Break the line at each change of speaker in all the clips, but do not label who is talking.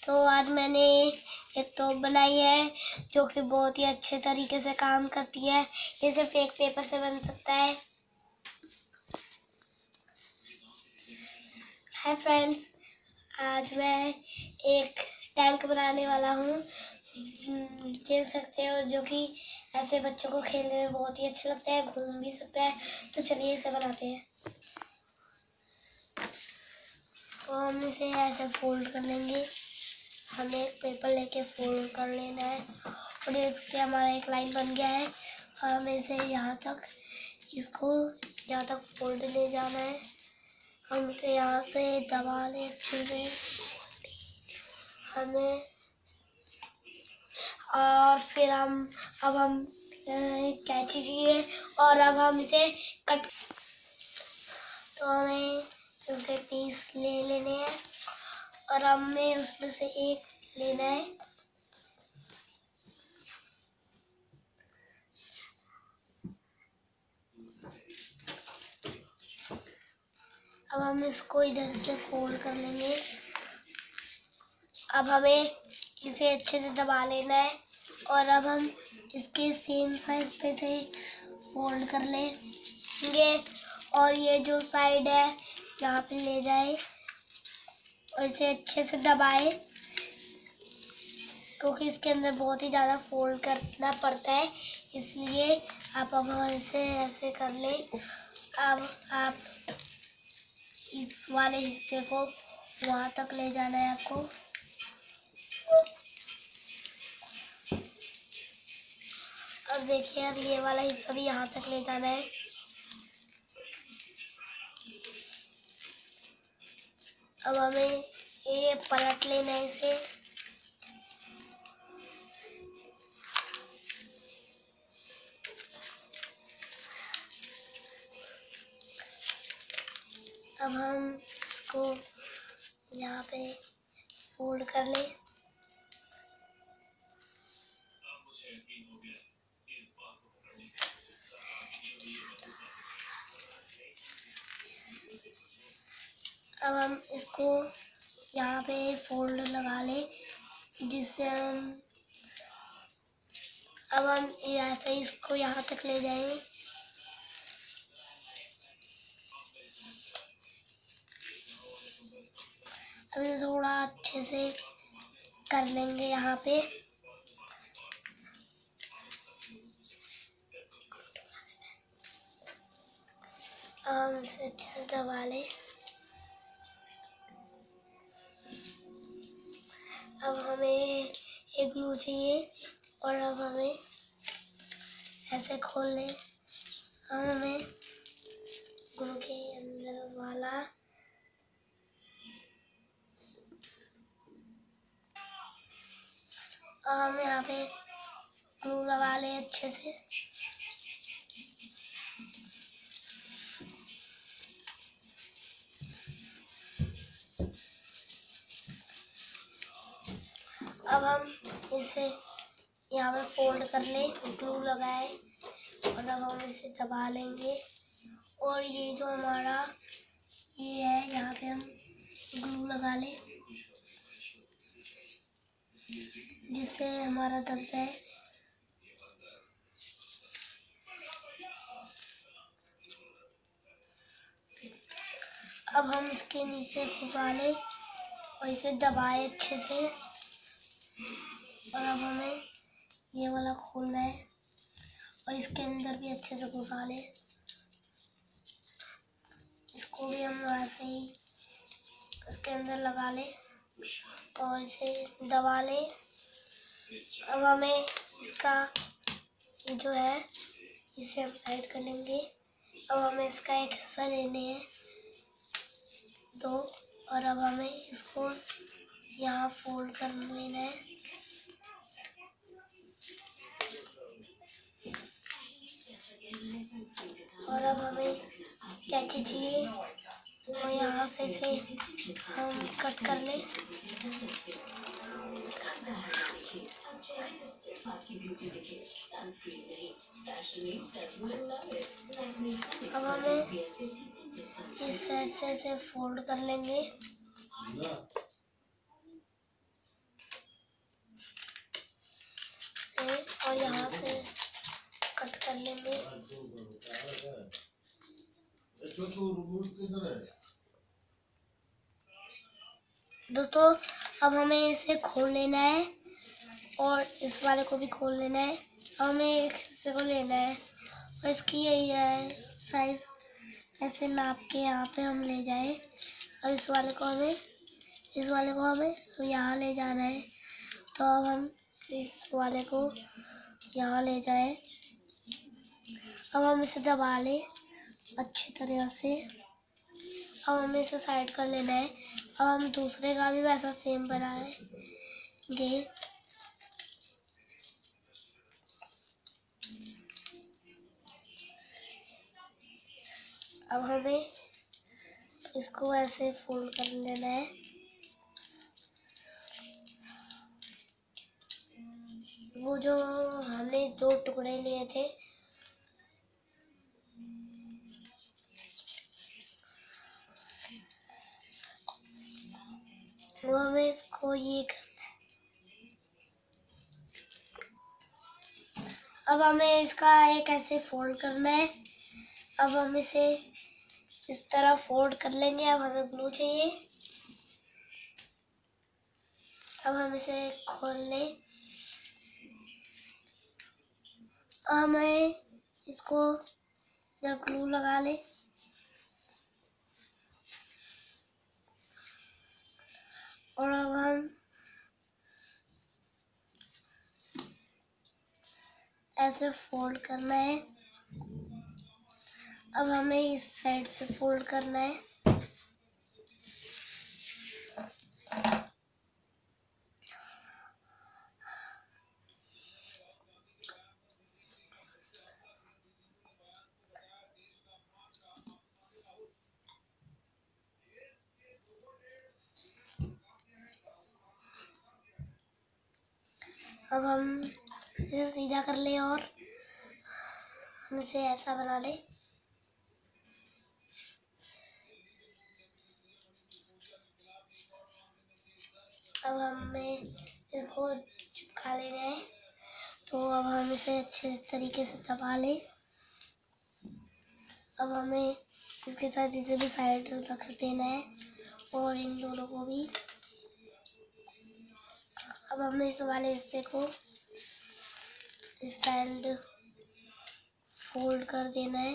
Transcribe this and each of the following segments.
तो आज मैंने एक टॉप बनाई है जो कि बहुत ही अच्छे तरीके से काम करती है। ये सिर्फ एक पेपर से बन सकता है। हाय फ्रेंड्स, आज मैं एक टैंक बनाने वाला हूँ, देख सकते हो, जो कि ऐसे बच्चों को खेलने में बहुत ही अच्छा लगता है, घूम भी सकता है। तो चलिए इसे बनाते हैं। तो हम इसे ऐसे फोल्ड कर लेंगे। हमें एक पेपर लेके फोल्ड कर लेना है और ये हमारा एक लाइन बन गया है। और हमें इसे यहाँ तक फोल्ड ले जाना है। हम इसे यहाँ से दबा लें अच्छे से हमें, और फिर हम कैंची चाहिए और अब हम इसे कट। तो हमें इसके पीस ले लेने हैं और हमें उसमें से एक लेना है। अब हम इसको इधर से फोल्ड कर लेंगे। अब हमें इसे अच्छे से दबा लेना है और अब हम इसके सेम साइज पे से फोल्ड कर लेंगे और ये जो साइड है यहाँ पे ले जाए और इसे अच्छे से दबाए, क्योंकि इसके अंदर बहुत ही ज़्यादा फोल्ड करना पड़ता है, इसलिए आप अब इसे ऐसे कर लें। अब आप इस वाले हिस्से को वहाँ तक ले जाना है आपको। अब देखिए, अब ये वाला हिस्सा भी यहाँ तक ले जाना है। अब हमें ये पलट लेना है इसे। अब हम इसको यहाँ पे फोल्ड कर लें। अब हम इसको यहाँ पे फोल्ड लगा लें, जिससे अब हम ऐसे इसको यहाँ तक ले जाएं। अब इसे थोड़ा अच्छे से कर लेंगे यहाँ पे। हम इसे अच्छे से दबा लें। अब हमें एक ग्लू चाहिए और अब हमें ऐसे खोल लें। हमें ग्लू के अंदर वाला हम यहाँ पे ग्लू लगा लें अच्छे से। अब हम इसे यहाँ पे फोल्ड कर लें, ग्लू लगाए और अब हम इसे दबा लेंगे और ये जो हमारा ये है यहाँ पे हम ग्लू लगा लें, जिससे हमारा दब जाए। अब हम इसके नीचे घुसा लें और इसे दबाए अच्छे से और अब हमें ये वाला खोलना है और इसके अंदर भी अच्छे से घुसा लें। इसको भी हम ऐसे ही इसके अंदर लगा लें और इसे दबा लें। अब हमें इसका जो है इसे हम साइड कर लेंगे। अब हमें इसका एक हिस्सा लेने हैं दो और अब हमें इसको यहाँ फोल्ड कर लेना है। और अब हमें कैंची चाहिए और यहाँ से इसे हम कट कर लें। अब हमें इस साइड से इसे फोल्ड कर लेंगे। से और यहाँ से कट कर लेंगे। दोस्तों अब हमें इसे खोल लेना है और इस वाले को भी खोल लेना है। हमें एक हिस्से को लेना है और इसकी यही है साइज, ऐसे नाप के यहाँ पे हम ले जाए और इस वाले को हमें यहाँ ले जाना है। तो अब हम इस वाले को यहाँ ले जाए। अब हम इसे दबा लें अच्छी तरह से। अब हमें इसे साइड कर लेना है। अब हम दूसरे का भी वैसा सेम बनाएंगे। अब हमें इसको ऐसे फोल्ड कर लेना है। वो जो हमने 2 टुकड़े लिए थे वो हमें इसको ये करना है। अब हमें इसका एक ऐसे फोल्ड करना है। अब हम इसे इस तरह फोल्ड कर लेंगे। अब हमें ग्लू चाहिए। अब हम इसे खोल लें। हमें इसको जब ग्लू लगा ले और अब हम ऐसे फोल्ड करना है। अब हमें इस साइड से फोल्ड करना है। अब हम इसे सीधा कर ले और हम इसे ऐसा बना ले। अब हमें इसको चिपका लेना है। तो अब हम इसे अच्छे तरीके से दबा ले। अब हमें इसके साथ इसे भी साइड रख देना है और इन दोनों को भी। अब हमें इस वाले हिस्से को इस साइड फोल्ड कर देना है।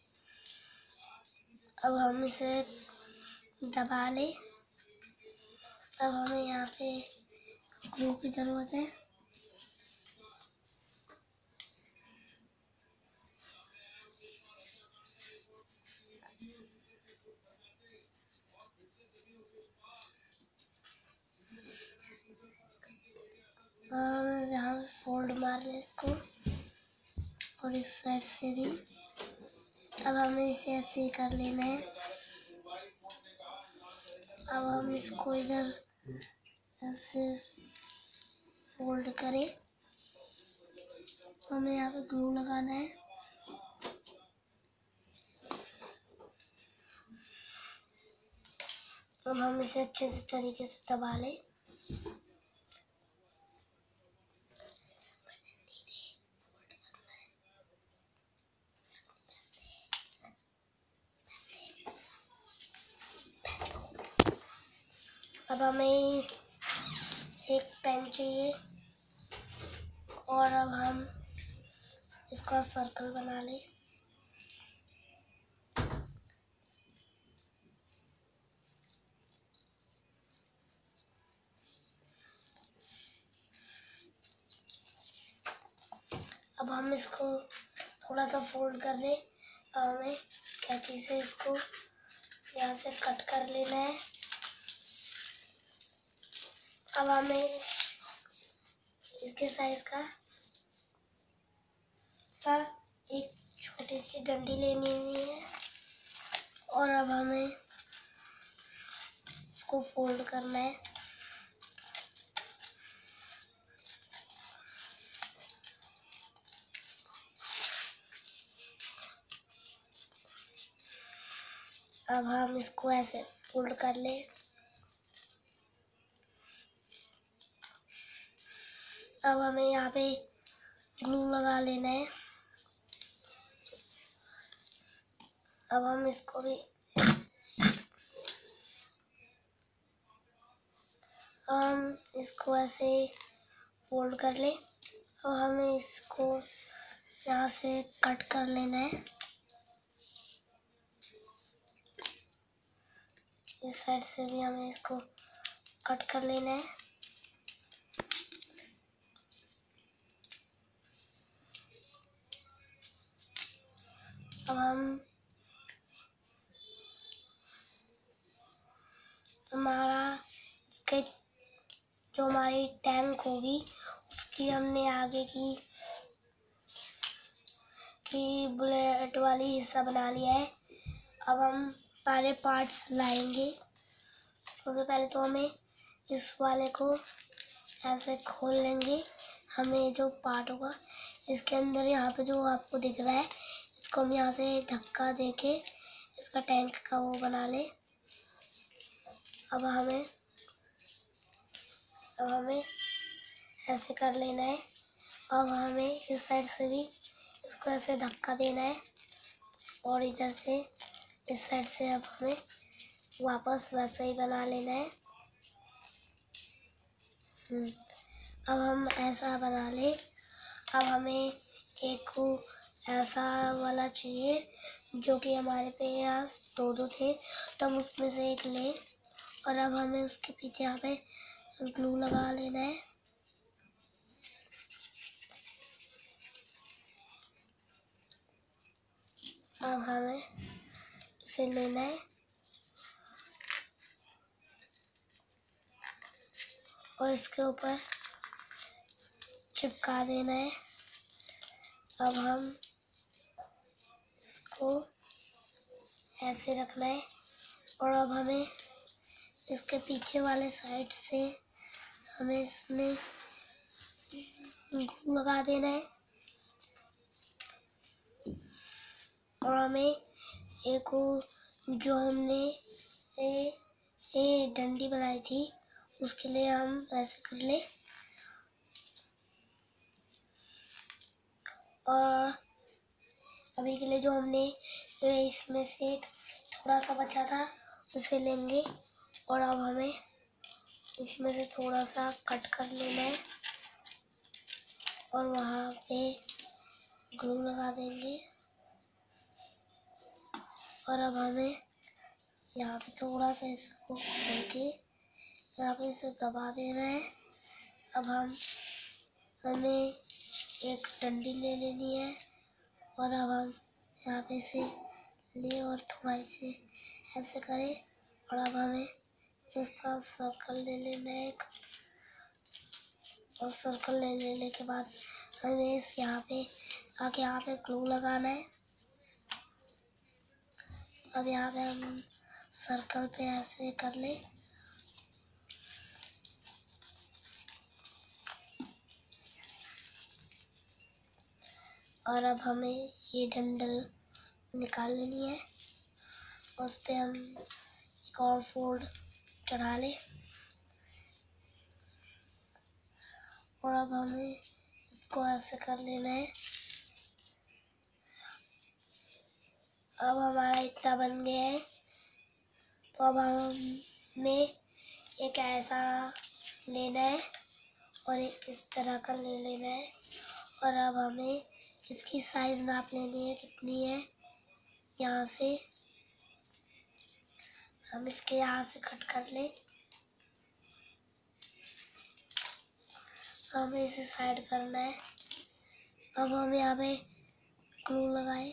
अब हम इसे दबा ले। अब हमें यहाँ पे ग्लू की जरूरत है। यहाँ फोल्ड मार ले इसको और इस साइड से भी। अब हमें इसे ऐसे ही कर लेना है। अब हम इसको इधर ऐसे फोल्ड करें। हमें यहाँ पे ग्लू लगाना है। अब हम इसे अच्छे से तरीके से दबा लें। अब हमें एक पेन चाहिए और अब हम इसका सर्कल बना लें। अब हम इसको थोड़ा सा फोल्ड कर लें। अब हमें कैंची से इसको यहाँ से कट कर लेना है। अब हमें इसके साइज का एक छोटी सी डंडी लेनी हुई है और अब हमें इसको फोल्ड करना है। अब हम इसको ऐसे फोल्ड कर ले। अब हमें यहाँ पे ग्लू लगा लेना है। अब हम इसको भी हम इसको ऐसे फोल्ड कर ले। अब हमें इसको यहाँ से कट कर लेना है। इस साइड से भी हमें इसको कट कर लेना है। अब हम इसके जो हमारी टैंक होगी उसकी हमने आगे की बुलेट वाली हिस्सा बना लिया है। अब हम सारे पार्ट्स लाएंगे। सबसे पहले तो हमें इस वाले को ऐसे खोल लेंगे। हमें जो पार्ट होगा इसके अंदर यहाँ पे जो आपको दिख रहा है इसको हम यहाँ से धक्का देके इसका टैंक का वो बना ले। अब हमें ऐसे कर लेना है। अब हमें इस साइड से भी इसको ऐसे धक्का देना है और इधर से इस साइड से अब हमें वापस वैसे ही बना लेना है। अब हम ऐसा बना ले। अब हमें एक ऐसा वाला चाहिए जो कि हमारे पास दो थे, तो हम उसमें से एक ले और अब हमें उसके पीछे यहाँ पे ग्लू लगा लेना है। अब हमें इसे लेना है और इसके ऊपर चिपका देना है। अब हम इसको ऐसे रखना है और अब हमें इसके पीछे वाले साइड से हमें इसमें ग्लू लगा देना है और हमें एक जो हमने ये डंडी बनाई थी उसके लिए हम ऐसे कर ले और अभी के लिए जो हमने इसमें से थोड़ा सा बचा था उसे लेंगे और अब हमें इसमें से थोड़ा सा कट कर लेना है और वहाँ पे ग्लू लगा देंगे और अब हमें यहाँ पे थोड़ा सा इसको करके यहाँ पे इसे दबा देना है। अब हमें एक डंडी ले लेनी है और अब हम यहाँ पे से ले और थोड़ा इसे ऐसे करें और अब हमें इसका सर्कल ले लेना है एक और सर्कल ले लेने के बाद हमें इस यहाँ पे आके यहाँ पे ग्लू लगाना है। अब यहाँ पे हम सर्कल पे ऐसे कर ले और अब हमें ये डंडल निकाल लेनी है। उस पे हम एक और फोल्ड चढ़ा ले और अब हमें इसको ऐसे कर लेना है। अब हमारा इतना बन गया है तो अब हमें एक ऐसा लेना है और एक इस तरह का ले लेना है और अब हमें इसकी साइज नाप लेनी है कितनी है। यहाँ से हम इसके यहाँ से कट कर ले। हमें इसे साइड करना है। अब हम यहाँ पे ग्लू लगाए।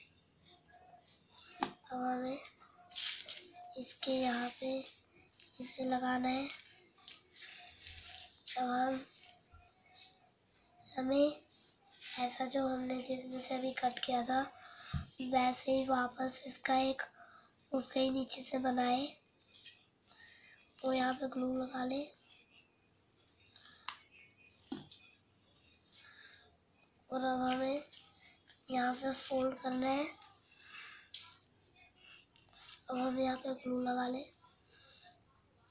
अब हमें इसके यहाँ पे इसे लगाना है। अब हमें ऐसा जो हमने जिसमें से अभी कट किया था वैसे ही वापस इसका एक उसके ही नीचे से बनाए और यहाँ पे ग्लू लगा ले और अब हमें यहाँ से फोल्ड करना है। अब हम यहाँ पे ग्लू लगा ले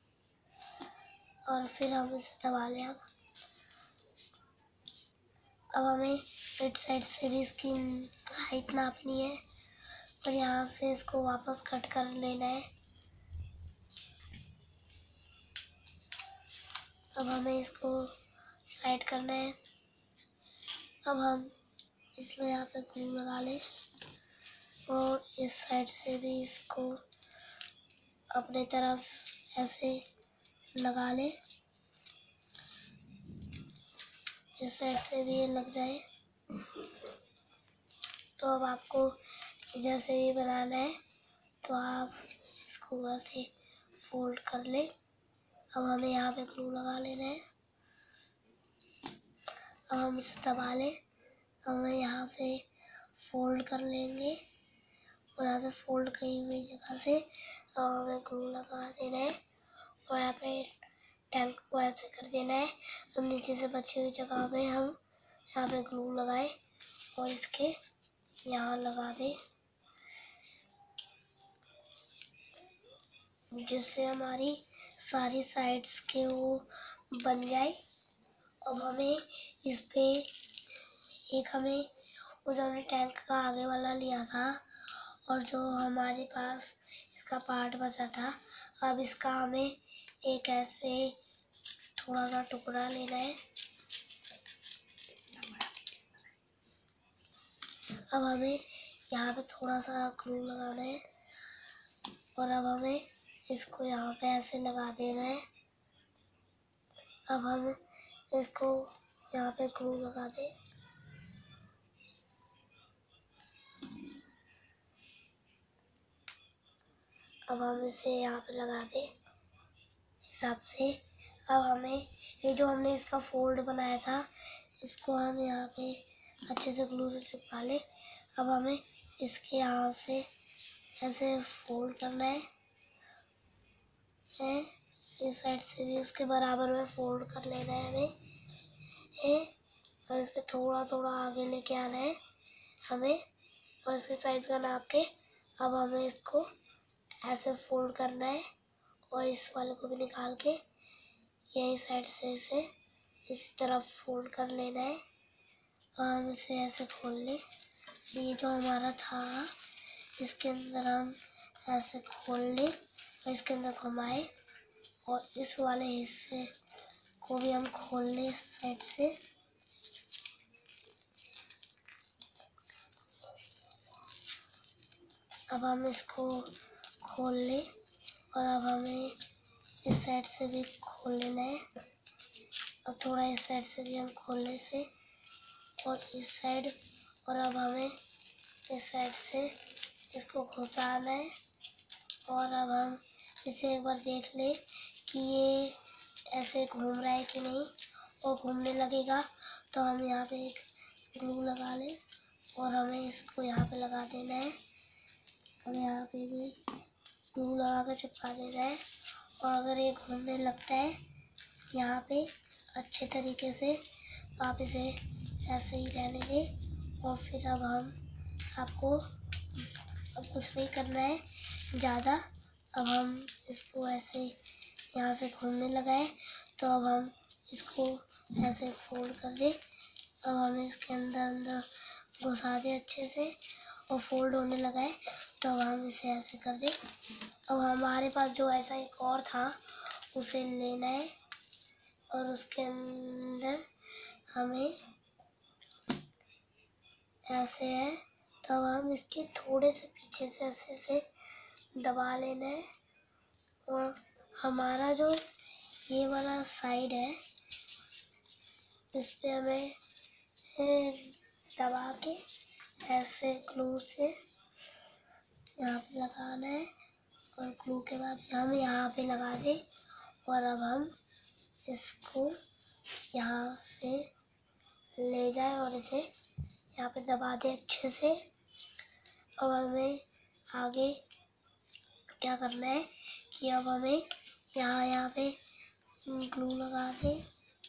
और फिर हम इसे दबा लें। अब हमें इस साइड से भी इसकी हाइट नापनी है और यहाँ से इसको वापस कट कर लेना है। अब हमें इसको साइड करना है। अब हम इसमें यहाँ पे ग्लू लगा लें और इस साइड से भी इसको अपने तरफ ऐसे लगा लें। इस साइड से भी ये लग जाए। तो अब आपको इधर से भी बनाना है तो आप इसको ऐसे फोल्ड कर ले। अब हमें यहाँ पे ग्लू लगा लेना है। अब हम इसे दबा लें। हमें यहाँ से फोल्ड कर लेंगे और यहाँ से फोल्ड की हुई जगह से हमें ग्लू लगा देना है और यहाँ पे टैंक को ऐसे कर देना है। तो नीचे से बची हुई जगह में हम यहाँ पे ग्लू लगाए और इसके यहाँ लगा दें जिससे हमारी सारी साइड्स के वो बन जाए। अब हमें इस पे एक हमें वो जो हमने टैंक का आगे वाला लिया था और जो हमारे पास इसका पार्ट बचा था, अब इसका हमें एक ऐसे थोड़ा सा टुकड़ा लेना है। अब हमें यहाँ पे थोड़ा सा ग्लू लगाना है और अब हमें इसको यहाँ पे ऐसे लगा देना है। अब हम इसको यहाँ पे ग्लू लगा दें। अब हम इसे यहाँ पे लगा दें हिसाब से। अब हमें ये जो हमने इसका फोल्ड बनाया था इसको हम यहाँ पे अच्छे से ग्लू से चिपका लें। अब हमें इसके यहाँ से ऐसे फोल्ड करना है इस साइड से भी उसके बराबर में फोल्ड कर लेना है हमें और इसके थोड़ा थोड़ा आगे लेके आना है हमें और इसके साइज का नाप के। अब हमें इसको ऐसे फोल्ड करना है और इस वाले को भी निकाल के यही साइड से इसे इस तरफ फोल्ड कर लेना है और हम इसे ऐसे खोल लें। ये जो हमारा था इसके अंदर हम ऐसे खोल लें और इसके अंदर घुमाए और इस वाले हिस्से को भी हम खोल लें इस साइड से। अब हम इसको खोल लें और अब हमें इस साइड से भी खोल लेना है और थोड़ा इस साइड से भी हम खोलने से और इस साइड और अब हमें इस साइड से इसको घुसाना है और अब हम इसे एक बार देख लें कि ये ऐसे घूम रहा है कि नहीं और घूमने लगेगा तो हम यहाँ पे एक ग्लू लगा लें और हमें इसको यहाँ पे लगा देना है और यहाँ पे भी ग्लू लगा कर चिपका देना है। और अगर ये घूमने लगता है यहाँ पे अच्छे तरीके से तो आप इसे ऐसे ही रहने दें और फिर अब हम आपको अब कुछ नहीं करना है ज़्यादा। अब हम इसको ऐसे यहाँ से घूमने लगाए तो अब हम इसको ऐसे फोल्ड कर दें। अब हम इसके अंदर अंदर घुसा दें अच्छे से और फोल्ड होने लगा है तो अब हम इसे ऐसे कर दें। अब हमारे पास जो ऐसा एक और था उसे लेना है और उसके अंदर हमें ऐसे है तो अब हम इसके थोड़े से पीछे से ऐसे से दबा लेना है और हमारा जो ये वाला साइड है इस पे हमें दबा के ऐसे ग्लू से यहाँ पे लगाना है और ग्लू के बाद हम यहाँ पे लगा दें और अब हम इसको यहाँ से ले जाए और इसे यहाँ पे दबा दें अच्छे से। अब हमें आगे क्या करना है कि अब हमें यहाँ पे ग्लू लगा दें,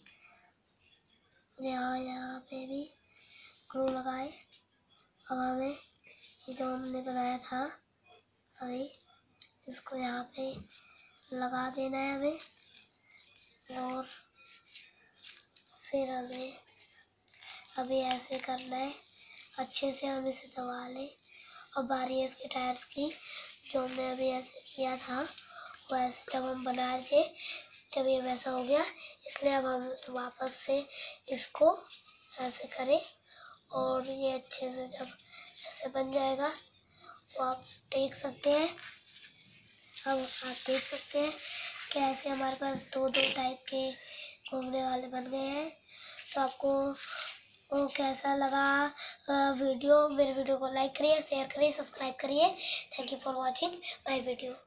यहाँ पे भी ग्लू लगाए। अब हमें ये जो हमने बनाया था अभी इसको यहाँ पे लगा देना है हमें और फिर हमें अभी ऐसे करना है, अच्छे से हम इसे दबा लें। और बारी है इसके टायर्स की, जो हमने अभी ऐसे किया था वो ऐसे जब हम बना रहे थे जब ये वैसा हो गया, इसलिए अब हम वापस से इसको ऐसे करें और ये अच्छे से जब ऐसे बन जाएगा तो आप देख सकते हैं। अब आप देख सकते हैं कि ऐसे हमारे पास दो टाइप के घूमने वाले बन गए हैं। तो आपको वो कैसा लगा वीडियो? मेरे वीडियो को लाइक करिए, शेयर करिए, सब्सक्राइब करिए। Thank you for watching my video.